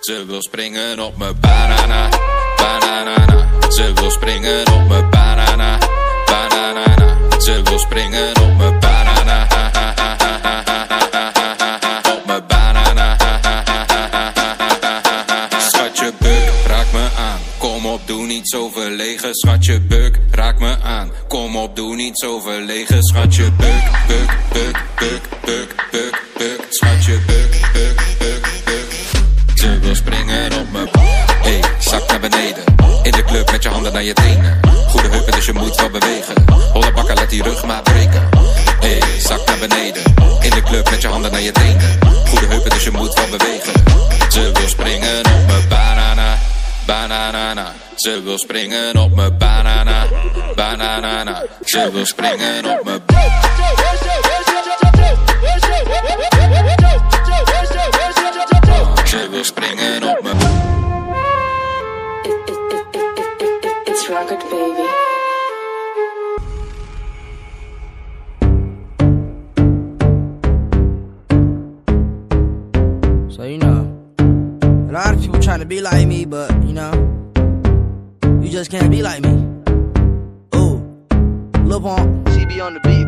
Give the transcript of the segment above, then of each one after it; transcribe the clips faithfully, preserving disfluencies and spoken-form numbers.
Ze wil springen op mijn banana, banana. Ze wil springen op mijn banana, banana. Ze wil springen op mijn banana, op mijn banana. Schatje buk, raak me aan. Kom op, doe niet zo verlegen. Schatje buk, raak me aan. Kom op, doe niet zo verlegen. Schatje buk, buk, buk, buk, buk, buk, buk. Schatje buk, buk, buk, buk. Ze wil springen op me. Hey, zak naar beneden. In de club met je handen naar je tenen. Goede heupen, dus je moet wel bewegen. Holle bakken, laat die rug maar breken. Hey, zak naar beneden. In de club met je handen naar je tenen. Goede heupen, dus je moet wel bewegen. Ze wil springen op me banana, banana. Ze wil springen op me banana, banana. Ze wil springen op me. Ze wil springen op me. It's Rocket Baby. So you know, a lot of people trying to be like me, but you know, you just can't be like me. Ooh, Lil Pump, C B on the beat.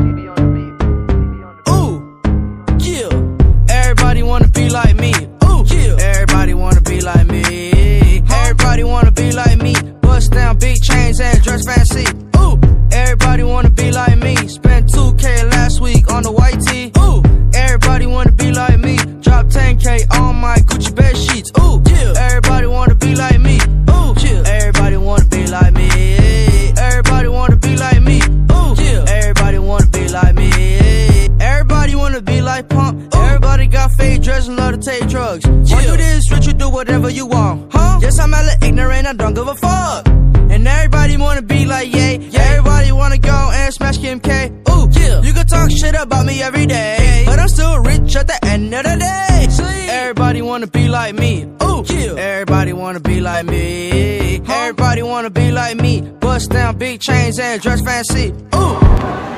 Ooh, yeah. Everybody wanna be like me. Ooh, yeah. Everybody wanna be like me. Everybody wanna be like me. Bust down big chains and dress fancy. Ooh, everybody wanna be like me. Spent two K last week on the white tee. Ooh, everybody wanna be like me. Drop ten K on my Gucci bed sheets. Ooh, yeah. Everybody wanna be like me. Ooh, yeah. Everybody wanna be like me. Everybody wanna be like me. Ooh, yeah. Everybody wanna be like me. Everybody wanna be like Pump. Ooh. Everybody got fake dreads and love to take drugs. Yeah. When you this rich, you do whatever you want. Huh? Yes, I'm hella ignorant, I don't give a fuck. And everybody wanna be like Ye. Yeah. Everybody wanna go and smash Kim K. Ooh, yeah. You can talk shit about me every day, yeah. But I'm still rich at the end of the day. Sleep. Everybody wanna be like me. Ooh, yeah. Everybody wanna be like me. Huh? Everybody wanna be like me. Bust down big chains and dress fancy. Ooh.